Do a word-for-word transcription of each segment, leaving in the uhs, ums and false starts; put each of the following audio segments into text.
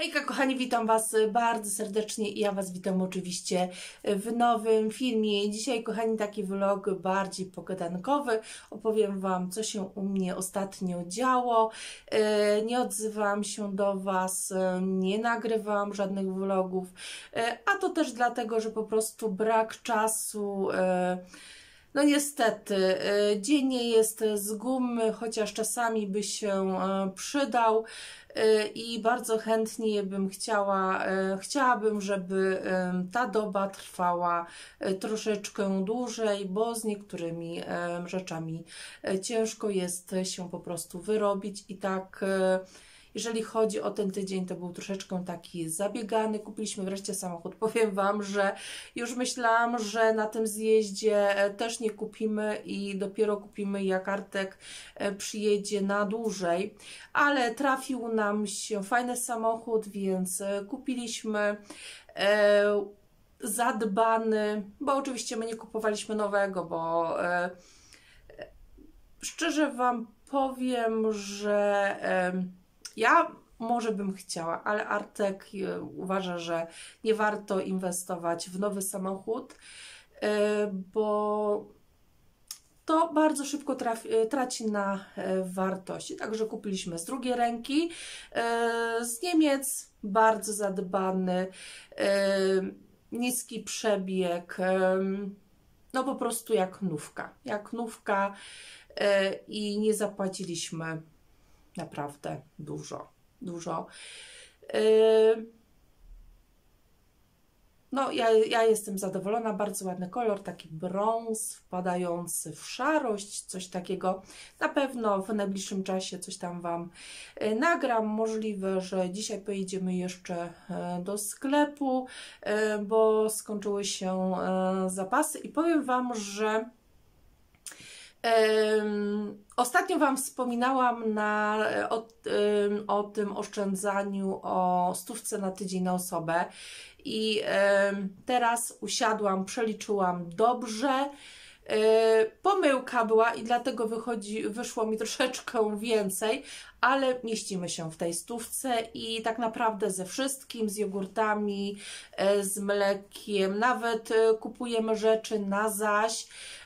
Hejka kochani, witam Was bardzo serdecznie i ja Was witam oczywiście w nowym filmie. Dzisiaj kochani taki vlog bardziej pogadankowy. Opowiem Wam, co się u mnie ostatnio działo. Nie odzywam się do Was, nie nagrywam żadnych vlogów, a to też dlatego, że po prostu brak czasu. No niestety, dzień nie jest z gumy, chociaż czasami by się przydał i bardzo chętnie bym chciała, chciałabym, żeby ta doba trwała troszeczkę dłużej, bo z niektórymi rzeczami ciężko jest się po prostu wyrobić i tak. Jeżeli chodzi o ten tydzień, to był troszeczkę taki zabiegany. Kupiliśmy wreszcie samochód. Powiem Wam, że już myślałam, że na tym zjeździe też nie kupimy i dopiero kupimy, jak Artek przyjedzie na dłużej. Ale trafił nam się fajny samochód, więc kupiliśmy. E, zadbany, bo oczywiście my nie kupowaliśmy nowego, bo e, szczerze Wam powiem, że e, ja może bym chciała, ale Artek uważa, że nie warto inwestować w nowy samochód, bo to bardzo szybko trafi, traci na wartości. Także kupiliśmy z drugiej ręki, z Niemiec, bardzo zadbany, niski przebieg, no po prostu jak nówka, jak nówka i nie zapłaciliśmy naprawdę dużo, dużo. No, ja, ja jestem zadowolona, bardzo ładny kolor, taki brąz wpadający w szarość, coś takiego. Na pewno w najbliższym czasie coś tam Wam nagram. Możliwe, że dzisiaj pojedziemy jeszcze do sklepu, bo skończyły się zapasy i powiem Wam, że Um, ostatnio Wam wspominałam na, o, um, o tym oszczędzaniu o stówce na tydzień na osobę i um, teraz usiadłam, przeliczyłam dobrze. Yy, pomyłka była i dlatego wychodzi, wyszło mi troszeczkę więcej, ale mieścimy się w tej stówce i tak naprawdę ze wszystkim, z jogurtami, yy, z mlekiem, nawet yy, kupujemy rzeczy na zaś.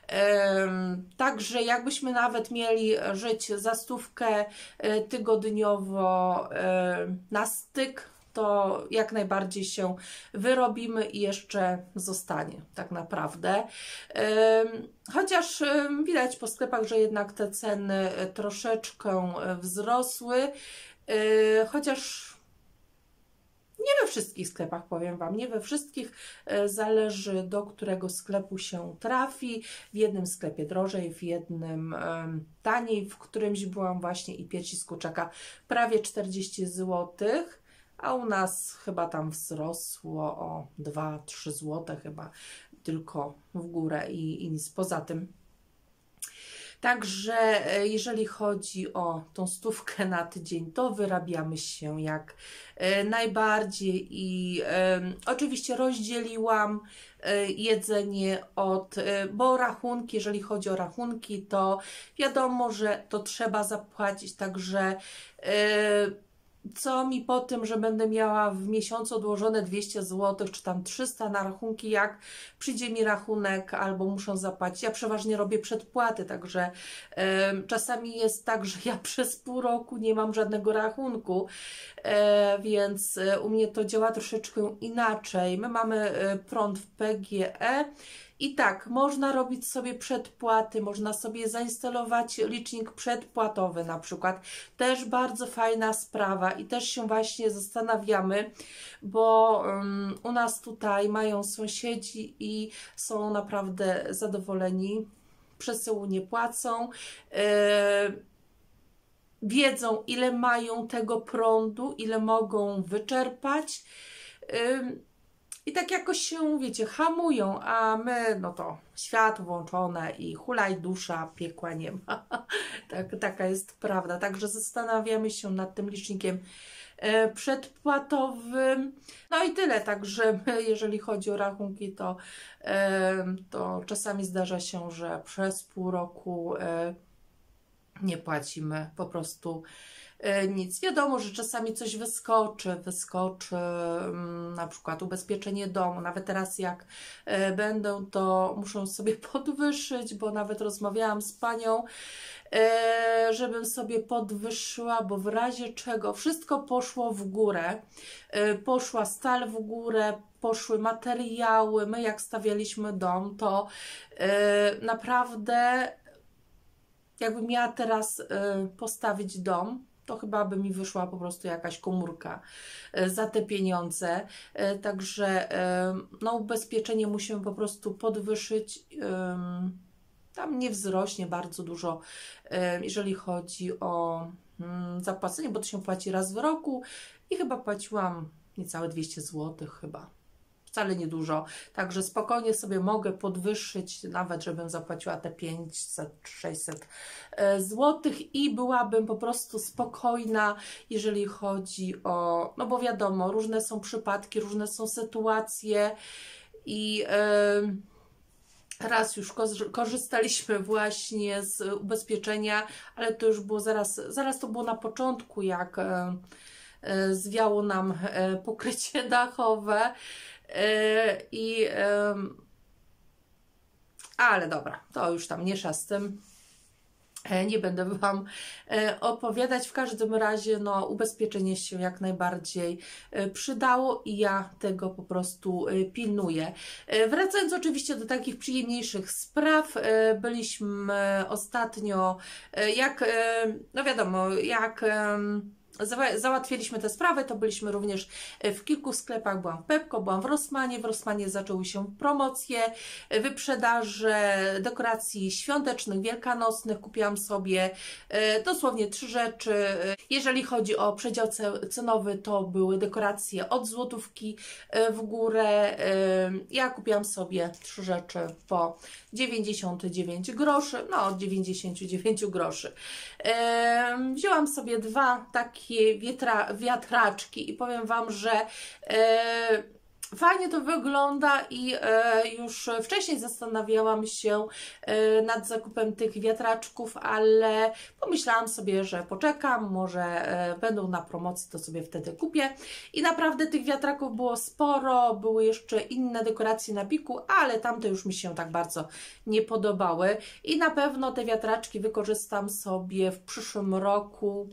Także jakbyśmy nawet mieli żyć za stówkę tygodniowo na styk, to jak najbardziej się wyrobimy i jeszcze zostanie tak naprawdę. Chociaż widać po sklepach, że jednak te ceny troszeczkę wzrosły, chociaż nie we wszystkich sklepach, powiem Wam, nie we wszystkich, zależy do którego sklepu się trafi. W jednym sklepie drożej, w jednym um, taniej, w którymś byłam właśnie i piersi z kurczaka prawie czterdzieści złotych, a u nas chyba tam wzrosło o dwa trzy złote chyba tylko w górę i, i nic poza tym. Także jeżeli chodzi o tą stówkę na tydzień, to wyrabiamy się jak najbardziej i e, oczywiście rozdzieliłam e, jedzenie od, e, bo rachunki, jeżeli chodzi o rachunki, to wiadomo, że to trzeba zapłacić, także e, co mi po tym, że będę miała w miesiącu odłożone dwieście złotych, czy tam trzysta na rachunki, jak przyjdzie mi rachunek albo muszę zapłacić. Ja przeważnie robię przedpłaty, także e, czasami jest tak, że ja przez pół roku nie mam żadnego rachunku, e, więc u mnie to działa troszeczkę inaczej. My mamy e, prąd w P G E. I tak, można robić sobie przedpłaty, można sobie zainstalować licznik przedpłatowy na przykład. Też bardzo fajna sprawa i też się właśnie zastanawiamy, bo um, u nas tutaj mają sąsiedzi i są naprawdę zadowoleni, przesyłu nie płacą, yy, wiedzą ile mają tego prądu, ile mogą wyczerpać. Yy, I tak jakoś się, wiecie, hamują, a my, no to światło włączone i hulaj dusza, piekła nie ma. Tak, taka jest prawda. Także zastanawiamy się nad tym licznikiem e, przedpłatowym. No i tyle. Także jeżeli chodzi o rachunki, to, e, to czasami zdarza się, że przez pół roku e, nie płacimy po prostu nic. Wiadomo, że czasami coś wyskoczy, wyskoczy na przykład ubezpieczenie domu. Nawet teraz jak będę, to muszę sobie podwyższyć, bo nawet rozmawiałam z panią, żebym sobie podwyższyła, bo w razie czego wszystko poszło w górę. Poszła stal w górę, poszły materiały. My jak stawialiśmy dom, to naprawdę jakbym miała teraz postawić dom, to chyba by mi wyszła po prostu jakaś komórka za te pieniądze. Także no, ubezpieczenie musimy po prostu podwyższyć. Tam nie wzrośnie bardzo dużo, jeżeli chodzi o zapłacenie, bo to się płaci raz w roku i chyba płaciłam niecałe dwieście złotych chyba. Wcale niedużo, także spokojnie sobie mogę podwyższyć, nawet żebym zapłaciła te pięćset sześćset złotych i byłabym po prostu spokojna, jeżeli chodzi o, no bo wiadomo, różne są przypadki, różne są sytuacje i yy, raz już korzystaliśmy właśnie z ubezpieczenia, ale to już było zaraz, zaraz to było na początku, jak yy, zwiało nam yy, pokrycie dachowe. I, yy, ale dobra, to już tam mniejsza z tym, nie będę Wam opowiadać. W każdym razie no, ubezpieczenie się jak najbardziej przydało i ja tego po prostu pilnuję. Wracając oczywiście do takich przyjemniejszych spraw, byliśmy ostatnio, jak, no wiadomo, jak załatwiliśmy te sprawy, to byliśmy również w kilku sklepach, byłam w Pepco, byłam w Rossmanie, w Rossmanie zaczęły się promocje, wyprzedaże dekoracji świątecznych, wielkanocnych, kupiłam sobie dosłownie trzy rzeczy. Jeżeli chodzi o przedział cenowy, to były dekoracje od złotówki w górę. Ja kupiłam sobie trzy rzeczy po dziewięćdziesiąt dziewięć groszy, no od dziewięćdziesięciu dziewięciu groszy. Wzięłam sobie dwa takie Wietra, wiatraczki i powiem Wam, że e, fajnie to wygląda i e, już wcześniej zastanawiałam się e, nad zakupem tych wiatraczków, ale pomyślałam sobie, że poczekam, może e, będą na promocji, to sobie wtedy kupię. I naprawdę tych wiatraków było sporo, były jeszcze inne dekoracje na piku, ale tamte już mi się tak bardzo nie podobały i na pewno te wiatraczki wykorzystam sobie w przyszłym roku.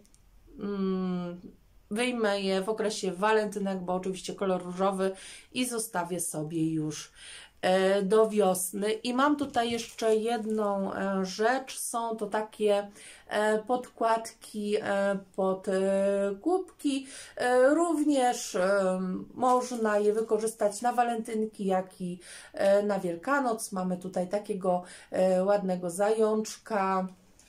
Wyjmę je w okresie walentynek, bo oczywiście kolor różowy i zostawię sobie już do wiosny. I mam tutaj jeszcze jedną rzecz, są to takie podkładki pod kubki. Również można je wykorzystać na walentynki, jak i na Wielkanoc. Mamy tutaj takiego ładnego zajączka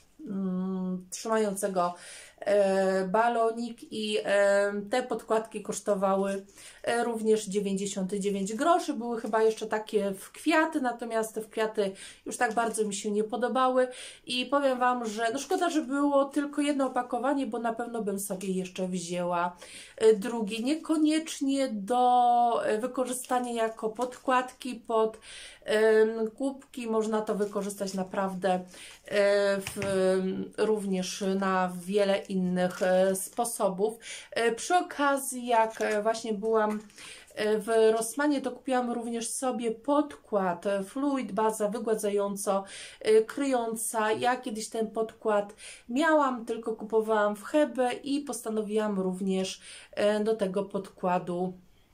trzymającego balonik i te podkładki kosztowały również dziewięćdziesiąt dziewięć groszy. Były chyba jeszcze takie w kwiaty, natomiast te w kwiaty już tak bardzo mi się nie podobały i powiem Wam, że no szkoda, że było tylko jedno opakowanie, bo na pewno bym sobie jeszcze wzięła drugie. Niekoniecznie do wykorzystania jako podkładki pod kubki, można to wykorzystać naprawdę w, również na wiele innych sposobów. Przy okazji, jak właśnie byłam w Rossmanie, to kupiłam również sobie podkład Fluid, baza wygładzająco kryjąca. Ja kiedyś ten podkład miałam, tylko kupowałam w Hebe i postanowiłam również do tego podkładu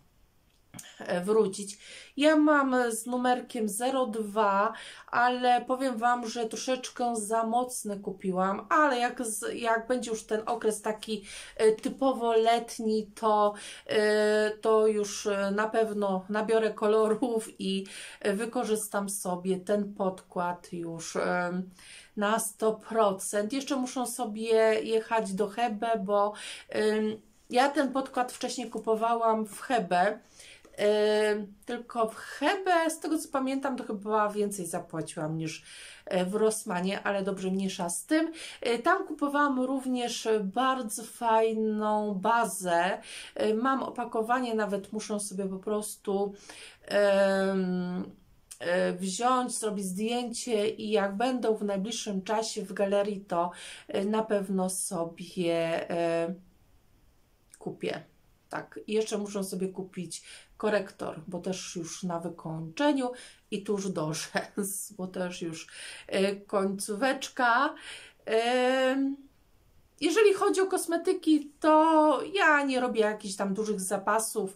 wrócić. Ja mam z numerkiem zero dwa, ale powiem Wam, że troszeczkę za mocny kupiłam, ale jak, z, jak będzie już ten okres taki typowo letni, to, to już na pewno nabiorę kolorów i wykorzystam sobie ten podkład już na sto procent. Jeszcze muszę sobie jechać do Hebe, bo ja ten podkład wcześniej kupowałam w Hebe. Yy, tylko w Hebe, z tego co pamiętam, to chyba więcej zapłaciłam niż w Rossmanie, ale dobrze, mniejsza z tym. Yy, tam kupowałam również bardzo fajną bazę. Yy, mam opakowanie, nawet muszę sobie po prostu yy, wziąć, zrobić zdjęcie i jak będą w najbliższym czasie w galerii, to na pewno sobie kupię. Tak, i jeszcze muszę sobie kupić korektor, bo też już na wykończeniu i tuż do rzęs, bo też już końcóweczka. Jeżeli chodzi o kosmetyki, to ja nie robię jakichś tam dużych zapasów.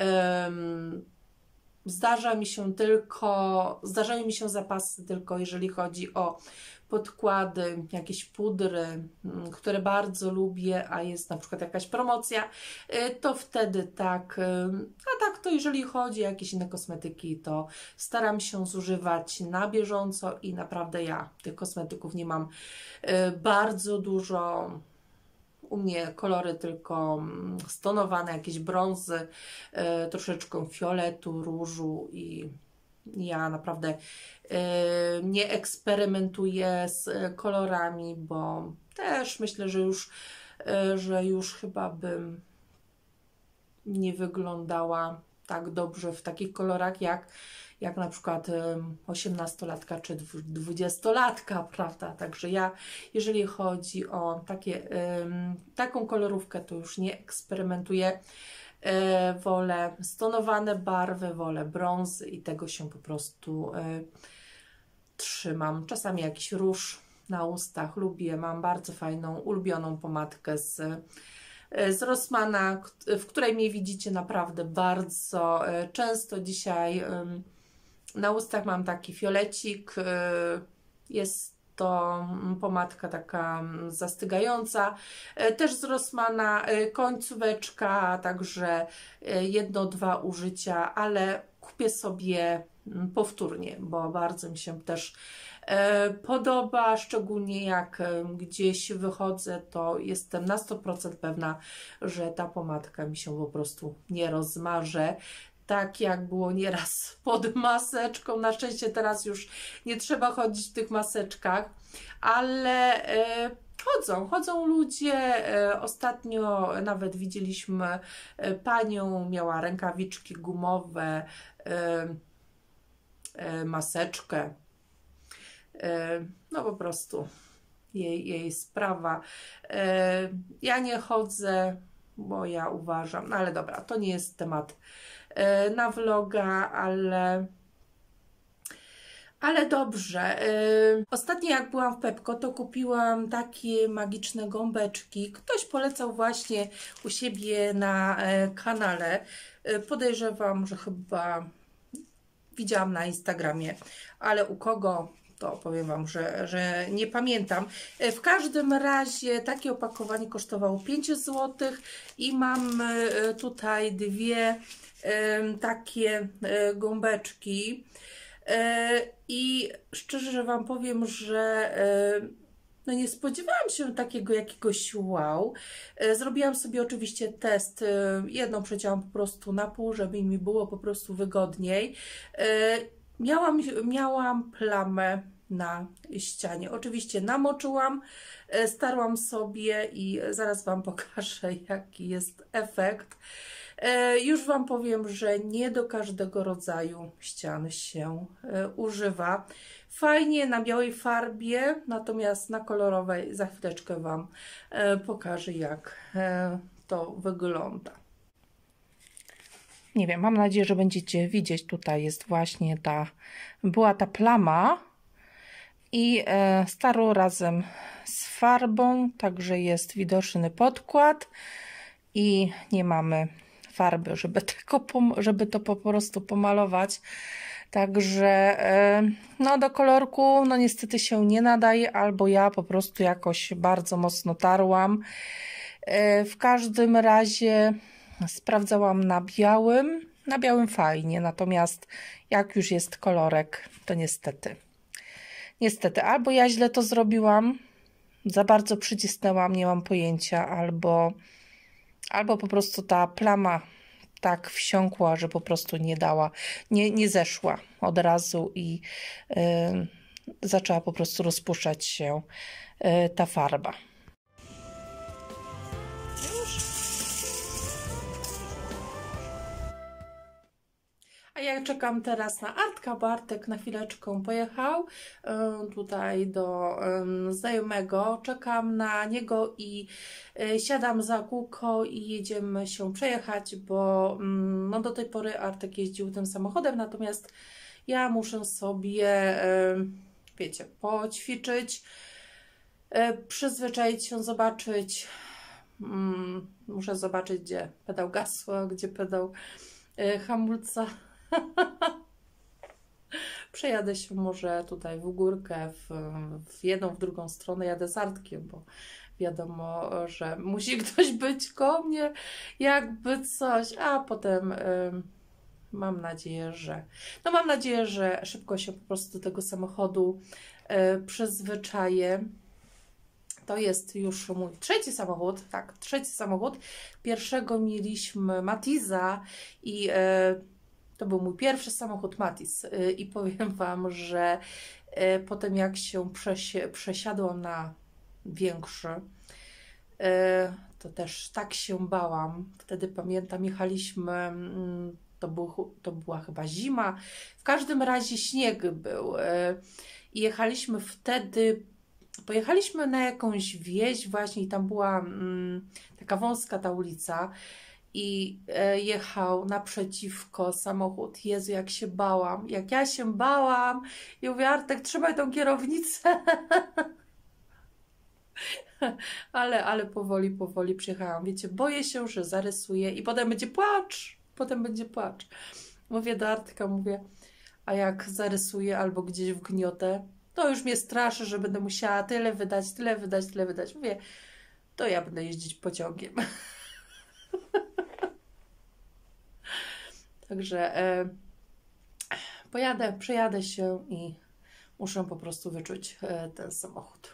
Zdarza mi się tylko, zdarzają mi się zapasy tylko jeżeli chodzi o podkłady, jakieś pudry, które bardzo lubię, a jest na przykład jakaś promocja, to wtedy tak, a tak to jeżeli chodzi o jakieś inne kosmetyki, to staram się zużywać na bieżąco i naprawdę ja tych kosmetyków nie mam bardzo dużo. U mnie kolory tylko stonowane, jakieś brązy, y, troszeczkę fioletu, różu i ja naprawdę y, nie eksperymentuję z kolorami, bo też myślę, że już, y, że już chyba bym nie wyglądała tak dobrze w takich kolorach jak jak na przykład osiemnastolatka czy dwudziestolatka, prawda? Także ja, jeżeli chodzi o takie, taką kolorówkę, to już nie eksperymentuję. Wolę stonowane barwy, wolę brązy i tego się po prostu trzymam. Czasami jakiś róż na ustach lubię. Mam bardzo fajną, ulubioną pomadkę z z Rossmana, w której mnie widzicie naprawdę bardzo często. Dzisiaj na ustach mam taki fiolecik, jest to pomadka taka zastygająca, też z Rossmana, końcóweczka, także jedno, dwa użycia, ale kupię sobie powtórnie, bo bardzo mi się też podoba, szczególnie jak gdzieś wychodzę, to jestem na sto procent pewna, że ta pomadka mi się po prostu nie rozmarze. Tak jak było nieraz pod maseczką. Na szczęście teraz już nie trzeba chodzić w tych maseczkach, ale e, chodzą, chodzą ludzie. E, ostatnio nawet widzieliśmy e, panią, miała rękawiczki gumowe, e, e, maseczkę. E, no po prostu jej, jej sprawa. E, ja nie chodzę, bo ja uważam, no ale dobra, to nie jest temat na vloga, ale ale dobrze. Ostatnio jak byłam w Pepco, to kupiłam takie magiczne gąbeczki. Ktoś polecał właśnie u siebie na kanale. Podejrzewam, że chyba widziałam na Instagramie, ale u kogo, to powiem Wam, że, że nie pamiętam. W każdym razie takie opakowanie kosztowało pięć złotych i mam tutaj dwie takie gąbeczki i szczerze Wam powiem, że no nie spodziewałam się takiego jakiegoś wow. Zrobiłam sobie oczywiście test, jedną przecięłam po prostu na pół, żeby mi było po prostu wygodniej. Miałam, miałam plamę na ścianie. Oczywiście namoczyłam, starłam sobie i zaraz Wam pokażę, jaki jest efekt. Już Wam powiem, że nie do każdego rodzaju ścian się używa. Fajnie na białej farbie, natomiast na kolorowej za chwileczkę Wam pokażę, jak to wygląda. Nie wiem, mam nadzieję, że będziecie widzieć. Tutaj jest właśnie ta, była ta plama i starą razem z farbą, także jest widoczny podkład i nie mamy farby, żeby, tylko, żeby to po prostu pomalować. Także no do kolorku no niestety się nie nadaje, albo ja po prostu jakoś bardzo mocno tarłam. W każdym razie sprawdzałam na białym. Na białym fajnie, natomiast jak już jest kolorek, to niestety. Niestety, albo ja źle to zrobiłam, za bardzo przycisnęłam, nie mam pojęcia, albo, albo po prostu ta plama tak wsiąkła, że po prostu nie dała, nie, nie zeszła od razu i y, zaczęła po prostu rozpuszczać się y, ta farba. A ja czekam teraz na Artka, bo Artek na chwileczkę pojechał y, tutaj do y, znajomego. Czekam na niego i y, siadam za kółko i jedziemy się przejechać, bo y, no do tej pory Artek jeździł tym samochodem, natomiast ja muszę sobie, y, wiecie, poćwiczyć, y, przyzwyczaić się, zobaczyć. Y, muszę zobaczyć, gdzie pedał gazu, a gdzie pedał y, hamulca. Przejadę się może tutaj w górkę, w, w jedną, w drugą stronę, jadę z Artkiem, bo wiadomo, że musi ktoś być koło mnie, jakby coś, a potem y, mam nadzieję, że no mam nadzieję, że szybko się po prostu do tego samochodu y, przyzwyczaję. To jest już mój trzeci samochód, tak, trzeci samochód. Pierwszego mieliśmy Matiza i y, to był mój pierwszy samochód Matiz i powiem Wam, że potem jak się przesi przesiadłam na większy, to też tak się bałam. Wtedy pamiętam, jechaliśmy, to, był, to była chyba zima, w każdym razie śnieg był i jechaliśmy wtedy, pojechaliśmy na jakąś wieś właśnie i tam była taka wąska ta ulica. I jechał naprzeciwko samochód. Jezu, jak się bałam, jak ja się bałam. I mówię, Artek, trzymaj tą kierownicę. ale, ale powoli, powoli przyjechałam. Wiecie, boję się, że zarysuję i potem będzie płacz. Potem będzie płacz. Mówię do Artka, mówię, a jak zarysuję albo gdzieś wgniotę, to już mnie straszy, że będę musiała tyle wydać, tyle wydać, tyle wydać. Mówię, to ja będę jeździć pociągiem. Także e, pojadę, przejadę się i muszę po prostu wyczuć e, ten samochód.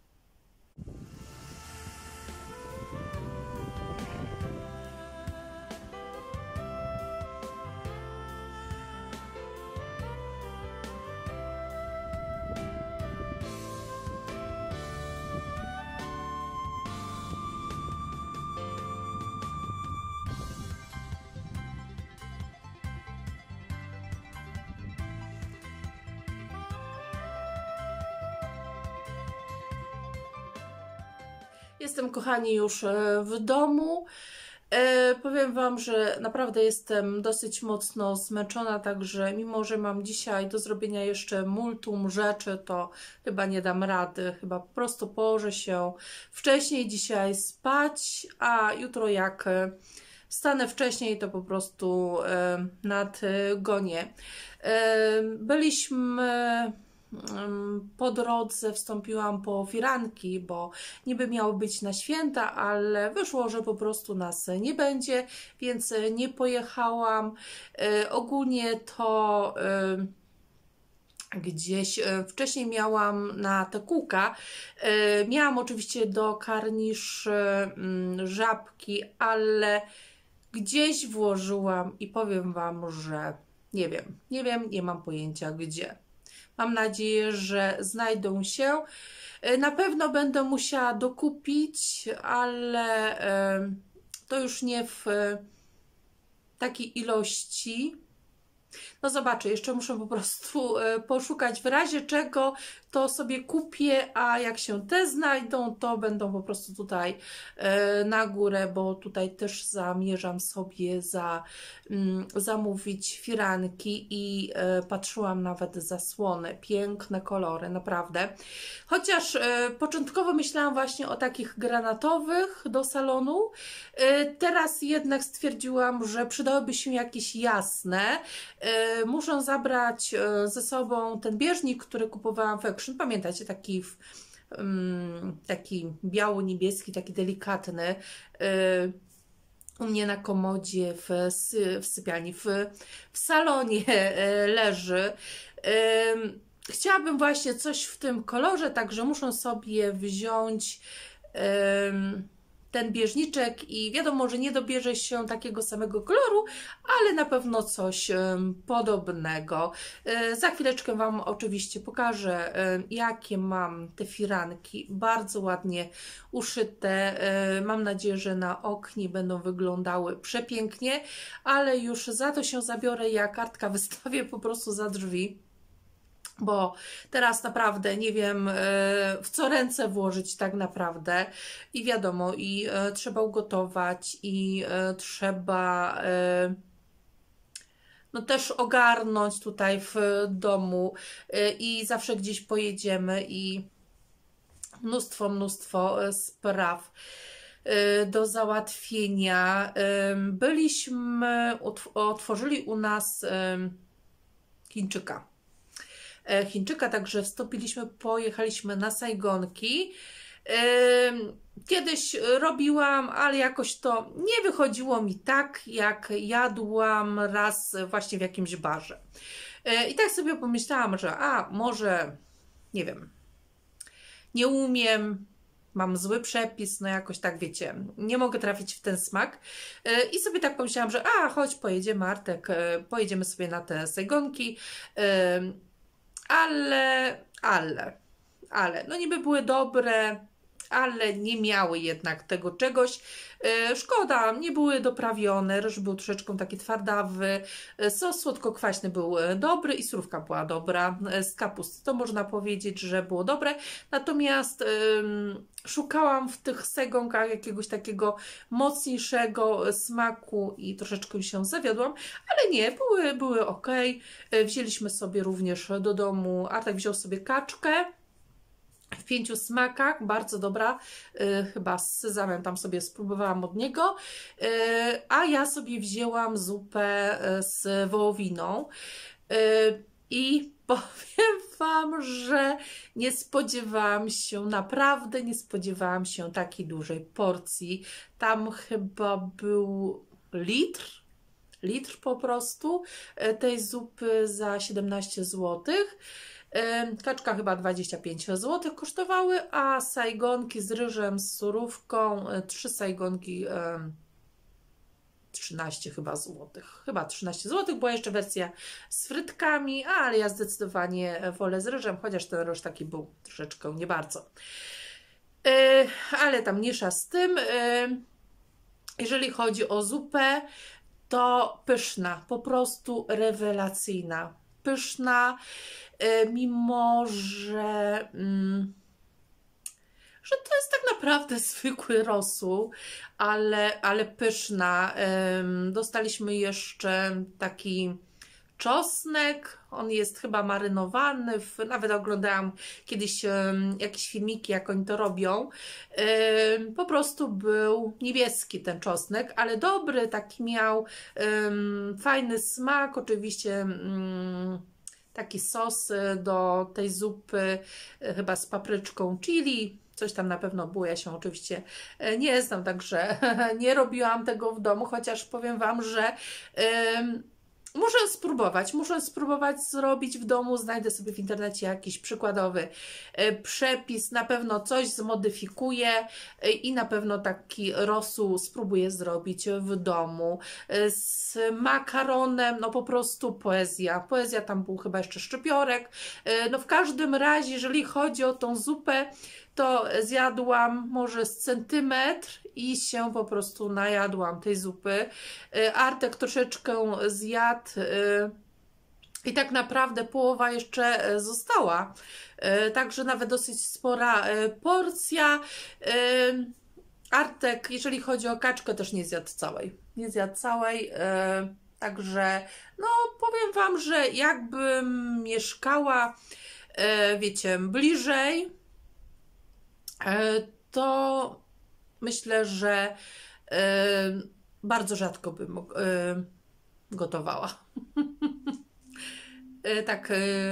Jestem, kochani, już w domu. E, powiem Wam, że naprawdę jestem dosyć mocno zmęczona, także mimo, że mam dzisiaj do zrobienia jeszcze multum rzeczy, to chyba nie dam rady. Chyba po prostu położę się wcześniej dzisiaj spać, a jutro jak wstanę wcześniej, to po prostu e, nadgonię. E, byliśmy... Po drodze wstąpiłam po firanki, bo niby miało być na święta, ale wyszło, że po prostu nas nie będzie, więc nie pojechałam. Ogólnie to gdzieś wcześniej miałam na te kółka. Miałam oczywiście do karniszy żabki, ale gdzieś włożyłam i powiem Wam, że nie wiem, nie wiem, nie mam pojęcia gdzie. Mam nadzieję, że znajdą się. Na pewno będę musiała dokupić, ale to już nie w takiej ilości. No zobaczę, jeszcze muszę po prostu poszukać, w razie czego to sobie kupię, a jak się te znajdą, to będą po prostu tutaj na górę, bo tutaj też zamierzam sobie za, zamówić firanki i patrzyłam nawet zasłony, piękne kolory, naprawdę. Chociaż początkowo myślałam właśnie o takich granatowych do salonu, teraz jednak stwierdziłam, że przydałyby się jakieś jasne. Muszę zabrać ze sobą ten bieżnik, który kupowałam w Action. Pamiętacie, taki, taki biało-niebieski, taki delikatny. U mnie na komodzie w, w sypialni, w, w salonie leży. Chciałabym właśnie coś w tym kolorze, także muszę sobie wziąć ten bieżniczek i wiadomo, że nie dobierze się takiego samego koloru, ale na pewno coś podobnego. Za chwileczkę Wam oczywiście pokażę, jakie mam te firanki, bardzo ładnie uszyte. Mam nadzieję, że na oknie będą wyglądały przepięknie, ale już za to się zabiorę, jak kartka wystawię po prostu za drzwi, bo teraz naprawdę nie wiem, w co ręce włożyć tak naprawdę i wiadomo, i trzeba ugotować, i trzeba no też ogarnąć tutaj w domu i zawsze gdzieś pojedziemy i mnóstwo, mnóstwo spraw do załatwienia. Byliśmy, otworzyli u nas Chińczyka. Chińczyka, także wstąpiliśmy, pojechaliśmy na Sajgonki. Kiedyś robiłam, ale jakoś to nie wychodziło mi tak, jak jadłam raz właśnie w jakimś barze. I tak sobie pomyślałam, że a, może, nie wiem, nie umiem, mam zły przepis, no jakoś tak, wiecie, nie mogę trafić w ten smak. I sobie tak pomyślałam, że a, chodź, pojedziemy, Artek, pojedziemy sobie na te Sajgonki, ale, ale, ale, no niby były dobre, ale nie miały jednak tego czegoś. Yy, szkoda, nie były doprawione, ryż był troszeczkę taki twardawy, sos słodko-kwaśny był dobry i surówka była dobra z kapusty. To można powiedzieć, że było dobre. Natomiast yy, szukałam w tych Sajgonkach jakiegoś takiego mocniejszego smaku i troszeczkę się zawiodłam, ale nie, były, były ok. Yy, wzięliśmy sobie również do domu, Artek wziął sobie kaczkę w pięciu smakach, bardzo dobra, yy, chyba z sezamem tam sobie spróbowałam od niego, yy, a ja sobie wzięłam zupę z wołowiną yy, i powiem Wam, że nie spodziewałam się, naprawdę nie spodziewałam się takiej dużej porcji. Tam chyba był litr, litr po prostu tej zupy za siedemnaście złotych. Kaczka chyba dwadzieścia pięć złotych kosztowały, a Sajgonki z ryżem, z surówką, trzy Sajgonki trzynaście chyba złotych. Chyba trzynaście złotych, była jeszcze wersja z frytkami, ale ja zdecydowanie wolę z ryżem, chociaż ten ryż taki był troszeczkę nie bardzo. Ale tam mniejsza z tym. Jeżeli chodzi o zupę, to pyszna, po prostu rewelacyjna. Pyszna, mimo że, że to jest tak naprawdę zwykły rosół, ale, ale pyszna. Dostaliśmy jeszcze taki czosnek, on jest chyba marynowany, w, nawet oglądałam kiedyś jakieś filmiki, jak oni to robią. Po prostu był niebieski ten czosnek, ale dobry, taki miał fajny smak, oczywiście taki sos do tej zupy, chyba z papryczką chili, coś tam na pewno było, ja się oczywiście nie znam, także nie robiłam tego w domu, chociaż powiem Wam, że muszę spróbować, muszę spróbować zrobić w domu, znajdę sobie w internecie jakiś przykładowy przepis, na pewno coś zmodyfikuję i na pewno taki rosół spróbuję zrobić w domu. Z makaronem, no po prostu poezja, poezja, tam był chyba jeszcze szczypiorek, no w każdym razie, jeżeli chodzi o tą zupę, to zjadłam może z centymetr i się po prostu najadłam tej zupy. Artek troszeczkę zjadł i tak naprawdę połowa jeszcze została. Także nawet dosyć spora porcja. Artek, jeżeli chodzi o kaczkę, też nie zjadł całej. Nie zjadł całej. Także no powiem Wam, że jakbym mieszkała, wiecie, bliżej, to myślę, że bardzo rzadko bym gotowała. Tak,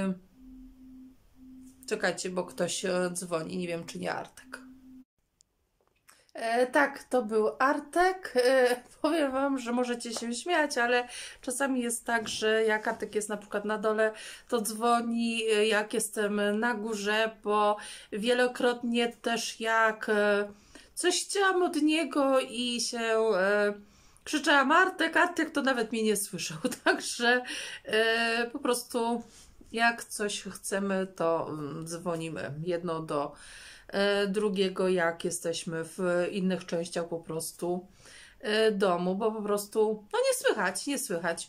czekajcie, bo ktoś dzwoni, nie wiem, czy nie Artek. E, tak, to był Artek. E, powiem Wam, że możecie się śmiać, ale czasami jest tak, że jak Artek jest na przykład na dole, to dzwoni, jak jestem na górze, bo wielokrotnie też jak e, coś chciałam od niego i się e, krzyczałam Artek, Artek, to nawet mnie nie słyszał, także e, po prostu jak coś chcemy, to mm, dzwonimy jedno do e, drugiego, jak jesteśmy w innych częściach po prostu e, domu, bo po prostu no nie słychać, nie słychać.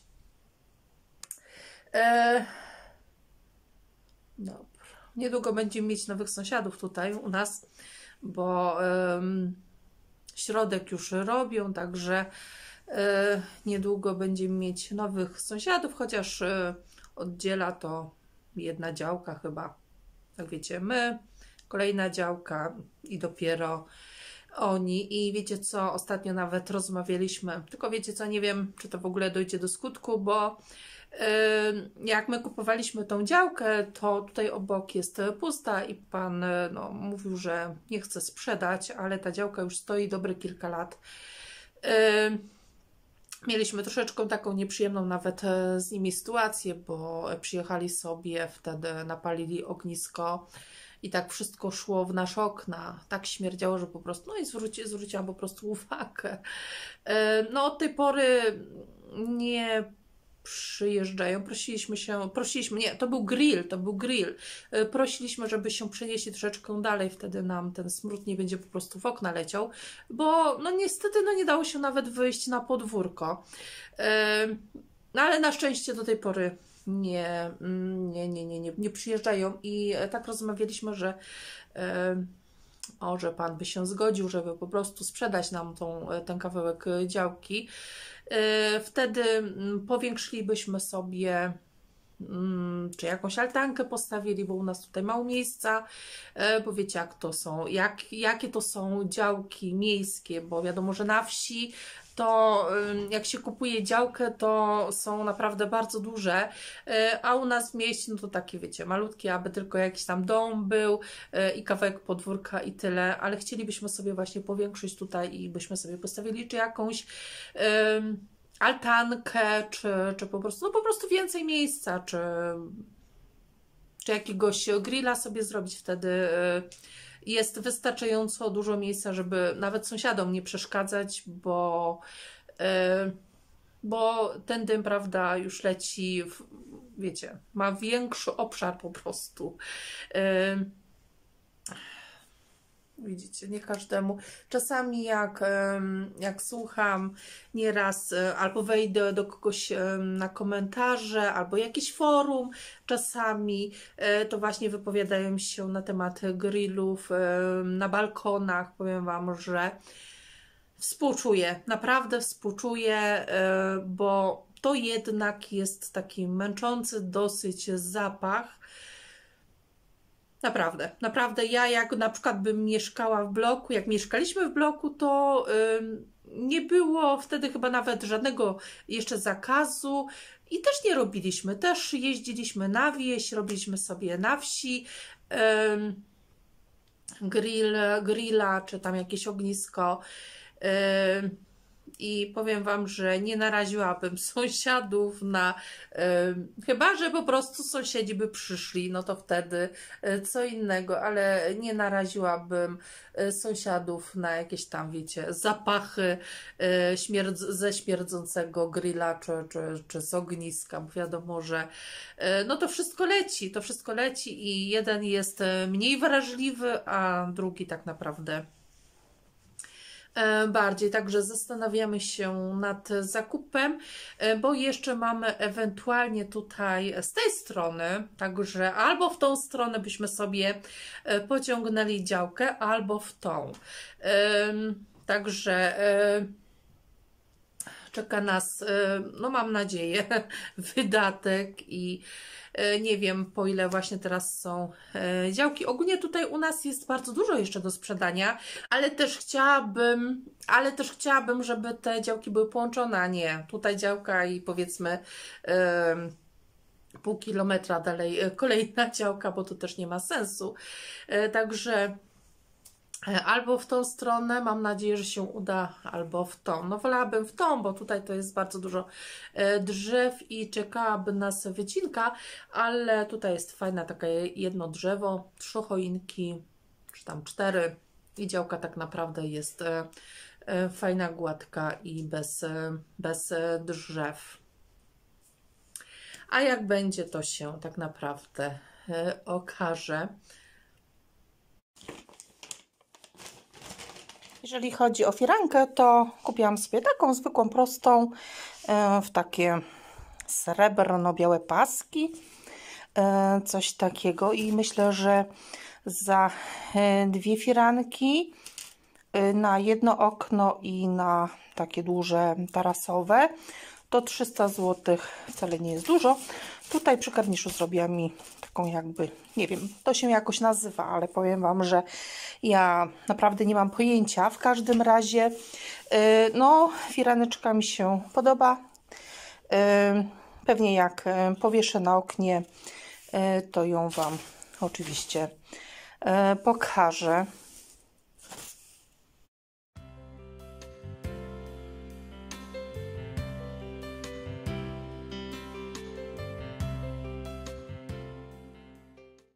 E, dobra. Niedługo będziemy mieć nowych sąsiadów tutaj u nas, bo ym, środek już robią, także y, niedługo będziemy mieć nowych sąsiadów, chociaż y, oddziela to jedna działka chyba. Jak wiecie, my, kolejna działka i dopiero oni. I wiecie co, ostatnio nawet rozmawialiśmy, tylko wiecie co, nie wiem, czy to w ogóle dojdzie do skutku, bo jak my kupowaliśmy tą działkę, to tutaj obok jest pusta i pan no, mówił, że nie chce sprzedać, ale ta działka już stoi dobre kilka lat. Mieliśmy troszeczkę taką nieprzyjemną nawet z nimi sytuację, bo przyjechali sobie, wtedy napalili ognisko i tak wszystko szło w nasze okna. Tak śmierdziało, że po prostu, no i zwróci, zwróciłam po prostu uwagę. No od tej pory nie przyjeżdżają, prosiliśmy się, prosiliśmy, nie, to był grill, to był grill, prosiliśmy, żeby się przenieśli troszeczkę dalej, wtedy nam ten smród nie będzie po prostu w okna leciał, bo no niestety no nie dało się nawet wyjść na podwórko, no ale na szczęście do tej pory nie, nie, nie, nie, nie, nie przyjeżdżają i tak rozmawialiśmy, że o, że pan by się zgodził, żeby po prostu sprzedać nam tą, ten kawałek działki. Wtedy powiększylibyśmy sobie, czy jakąś altankę postawili, bo u nas tutaj mało miejsca, bo wiecie jak to są, jak, jakie to są działki miejskie, bo wiadomo, że na wsi to jak się kupuje działkę, to są naprawdę bardzo duże, a u nas w mieście, no to takie wiecie, malutkie, aby tylko jakiś tam dom był i kawałek podwórka i tyle, ale chcielibyśmy sobie właśnie powiększyć tutaj i byśmy sobie postawili czy jakąś um, altankę, czy, czy po prostu, no po prostu więcej miejsca, czy, czy jakiegoś grilla sobie zrobić, wtedy jest wystarczająco dużo miejsca, żeby nawet sąsiadom nie przeszkadzać, bo, yy, bo ten dym, prawda, już leci, w, wiecie, ma większy obszar po prostu. Yy, Widzicie, nie każdemu. Czasami jak, jak słucham nieraz albo wejdę do kogoś na komentarze, albo jakieś forum, czasami to właśnie wypowiadają się na temat grillów na balkonach. Powiem Wam, że współczuję, naprawdę współczuję, bo to jednak jest taki męczący dosyć zapach. Naprawdę, naprawdę ja jak na przykład bym mieszkała w bloku, jak mieszkaliśmy w bloku, to ym, nie było wtedy chyba nawet żadnego jeszcze zakazu i też nie robiliśmy, też jeździliśmy na wieś, robiliśmy sobie na wsi ym, grill, grilla czy tam jakieś ognisko. Ym, I powiem Wam, że nie naraziłabym sąsiadów na, y, chyba że po prostu sąsiedzi by przyszli, no to wtedy y, co innego, ale nie naraziłabym y, sąsiadów na jakieś tam, wiecie, zapachy y, śmierdz ze śmierdzącego grilla czy, czy, czy z ogniska, bo wiadomo, że y, no to wszystko leci, to wszystko leci i jeden jest mniej wrażliwy, a drugi tak naprawdę bardziej, także zastanawiamy się nad zakupem, bo jeszcze mamy ewentualnie tutaj z tej strony, także albo w tą stronę byśmy sobie pociągnęli działkę, albo w tą. Także czeka nas, no mam nadzieję, wydatek i nie wiem, po ile właśnie teraz są działki. Ogólnie tutaj u nas jest bardzo dużo jeszcze do sprzedania, ale też chciałabym, ale też chciałabym, żeby te działki były połączone, a nie tutaj działka i powiedzmy pół kilometra dalej kolejna działka, bo to też nie ma sensu. Także albo w tą stronę, mam nadzieję, że się uda, albo w tą. No wolałabym w tą, bo tutaj to jest bardzo dużo drzew i czekałaby nas wycinka, ale tutaj jest fajna taka jedno drzewo, trzy choinki, czy tam cztery, I działka tak naprawdę jest fajna, gładka i bez, bez drzew. A jak będzie, to się tak naprawdę okaże. Jeżeli chodzi o firankę, to kupiłam sobie taką zwykłą, prostą, w takie srebrno-białe paski, coś takiego, i myślę, że za dwie firanki na jedno okno i na takie duże tarasowe to trzysta złotych, wcale nie jest dużo. Tutaj przy karniszu zrobiła mi taką jakby, nie wiem, to się jakoś nazywa, ale powiem Wam, że ja naprawdę nie mam pojęcia. W każdym razie no, firaneczka mi się podoba. Pewnie jak powieszę na oknie, to ją Wam oczywiście pokażę.